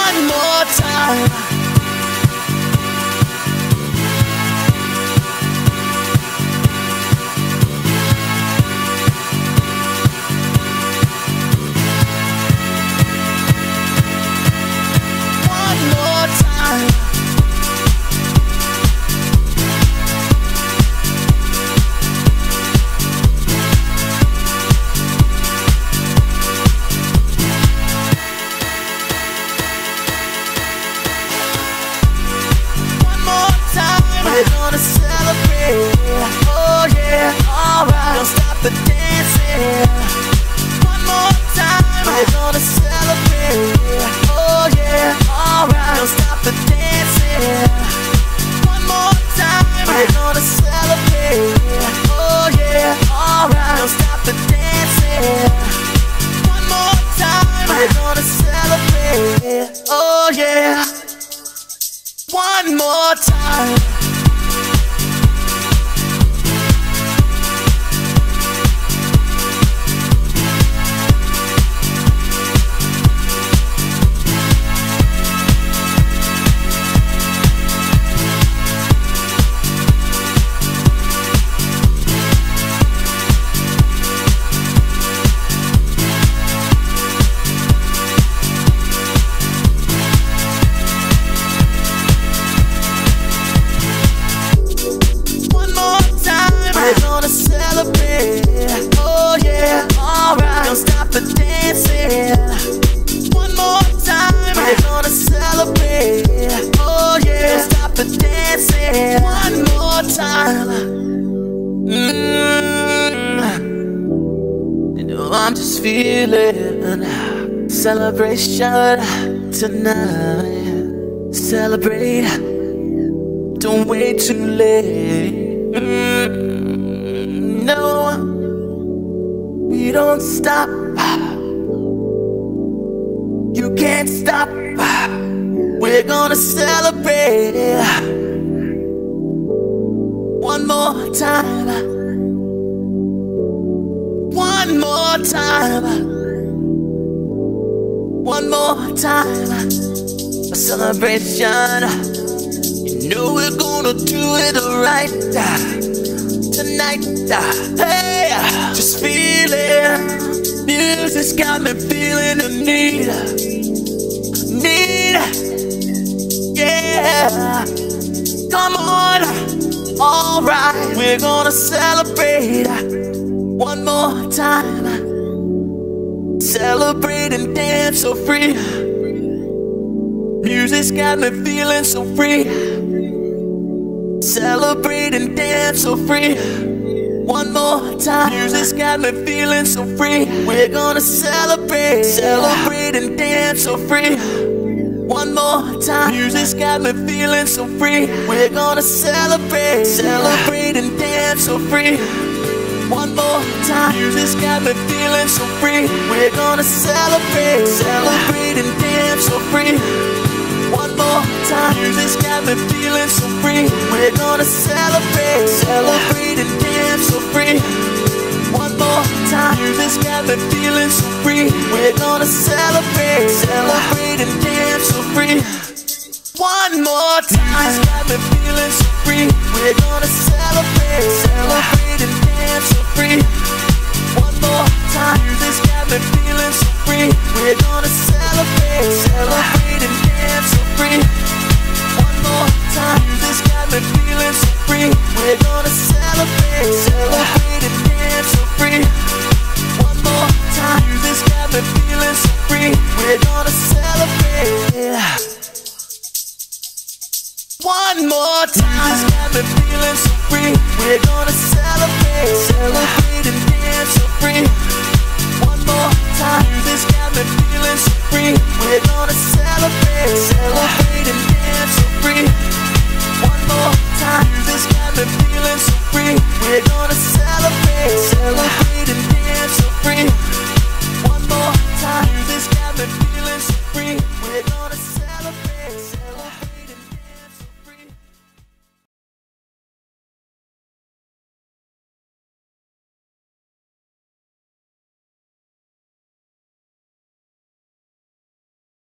One more time. We're gonna celebrate, oh yeah, alright. Don't stop the dancing. One more time. We're gonna celebrate, oh yeah, alright. Don't stop the dancing. One more time. We're gonna celebrate, oh yeah, alright. Don't stop the dancing. One more time. We're gonna celebrate, oh yeah. One more time. We're gonna celebrate, oh yeah, alright. Don't stop the dancing. One more time. We're gonna celebrate, oh yeah. Don't stop the dancing. One more time. You know I'm just feeling celebration tonight. Celebrate, don't wait too late. No, we don't stop. You can't stop. We're gonna celebrate one more time. One more time. One more time. A celebration. You know we're gonna do it right tonight. Hey, just feel it. Music's got me feeling the need. Yeah. Come on. Alright, we're gonna celebrate one more time. Celebrate and dance so free. Music's got me feeling so free. Celebrate and dance so free. One more time. Music's got me feeling so free. We're gonna celebrate. Celebrate and dance so free. One more time. Music's got me feeling so free. We're gonna celebrate. Celebrate and dance so free. One more time. Music's got me feeling so free. We're gonna celebrate. Celebrate and dance so free. One more time. Music's got me feeling so free. We're gonna celebrate. Celebrate and dance so free. One more time. Music's got me feeling so free. We're gonna celebrate. Celebrate and dance so free. One more time. Music's got me feeling so free. We're gonna celebrate. Celebrate and dance so free. One more time. Music's got me feeling so free. We're gonna celebrate. Celebrate and dance so free. One more time. Music's got me feeling so free. We're gonna celebrate. Celebrate and dance so free. One more time. Music's got me feeling so free. We're gonna celebrate. One more time. Music's got me feeling so free. We're gonna celebrate. Celebrate and dance so free. One more time. Music's got me feeling so free. We're gonna celebrate. Celebrate and dance so free. One more time. Music's got me feeling so free. We're gonna celebrate. Celebrate and dance so free.